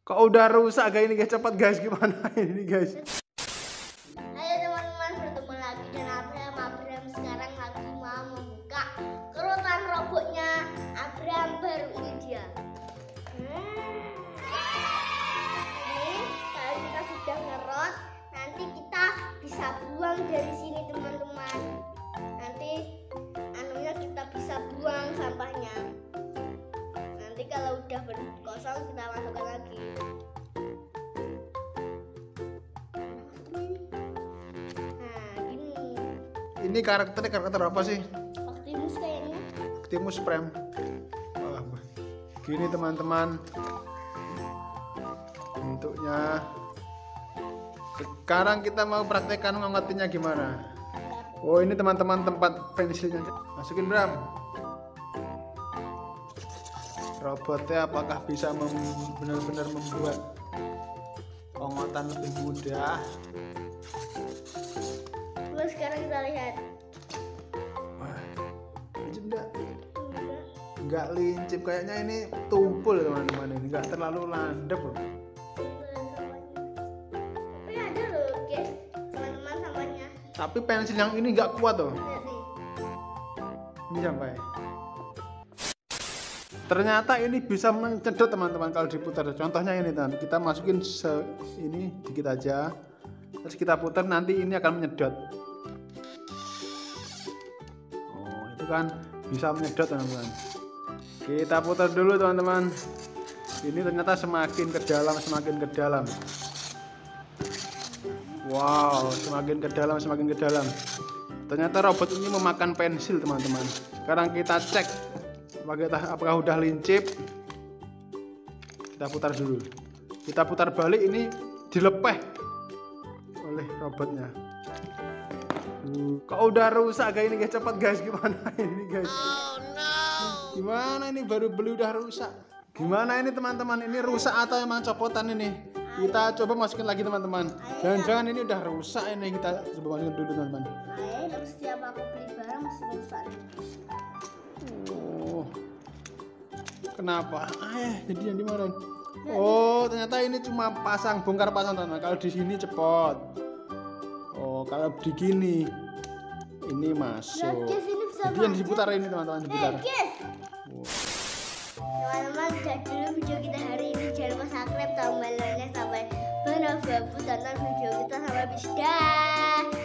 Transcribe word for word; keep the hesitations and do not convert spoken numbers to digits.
Kok udah rusak guys ini guys, cepat guys, gimana ini guys? Ayo teman-teman, bertemu lagi dan Abraham. Abraham sekarang lagi mau membuka kerutan robotnya Abraham baru ini dia. Hmm. Ini kalau kita sudah ngerot, nanti kita bisa buang dari sini teman-teman. Nanti anunya kita bisa buang sampahnya. Nanti kalau udah kosong kita masukkan lagi. Nah gini. Ini karakternya karakter apa sih? Optimus kayaknya. Optimus Prime. Wah, gini teman-teman bentuknya. Sekarang kita mau praktekkan ngangkatinnya gimana. Oh ini teman-teman tempat pensilnya. Masukin Bram. Robotnya apakah bisa mem- benar-benar membuat pengotan lebih mudah? Terus sekarang kita lihat. Wah, lincip enggak? Enggak. Enggak lincip, kayaknya ini tumpul teman-teman, ini enggak terlalu landep loh. Tapi ada loh guys, teman-teman sampahnya. Tapi pensil yang ini enggak kuat loh. Lihat nih. Ini sampai. Ternyata ini bisa mencedot teman-teman kalau diputar. Contohnya ini teman, kita masukin se ini dikit aja, terus kita putar, nanti ini akan menyedot. Oh itu kan bisa menyedot teman-teman. Kita putar dulu teman-teman. Ini ternyata semakin ke dalam semakin ke dalam. Wow, semakin ke dalam semakin ke dalam. Ternyata robot ini memakan pensil teman-teman. Sekarang kita cek apakah udah lincip. Kita putar dulu. Kita putar balik, ini dilepeh oleh robotnya. Uh, kok udah rusak guys ini guys, cepat guys, gimana ini guys? Oh no. Gimana ini baru beli udah rusak? Gimana ini teman-teman? Ini rusak atau emang copotan ini? Kita coba masukin lagi teman-teman. Jangan-jangan ini udah rusak ini, kita coba masukin dulu teman-teman. Ayo, setiap aku beli barang mesti rusak. Oh, kenapa? Eh, jadi yang dimarahin. Oh, ternyata ini cuma pasang, bongkar pasang teman-teman. Kalau di sini cepot. Oh, kalau di gini ini masuk. Jadi yang diputar ini teman-teman, diputar. Oh. Teman-teman, jadi dulu video kita hari ini. Jangan lupa subscribe, tombol lonceng sampai berapa tonton video kita sampai habis. Dah.